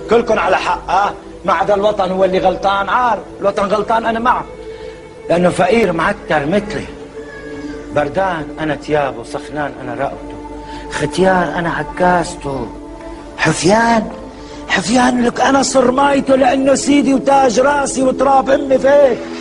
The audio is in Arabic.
كلكم على حق ما عدا الوطن هو اللي غلطان. عارف الوطن غلطان، انا معه، لانه فقير معتر مثلي، بردان انا ثيابه، سخنان انا رقبته، ختيار انا عكاسته، حفيان لك انا صرمايته لانه سيدي وتاج راسي وتراب امي فيك.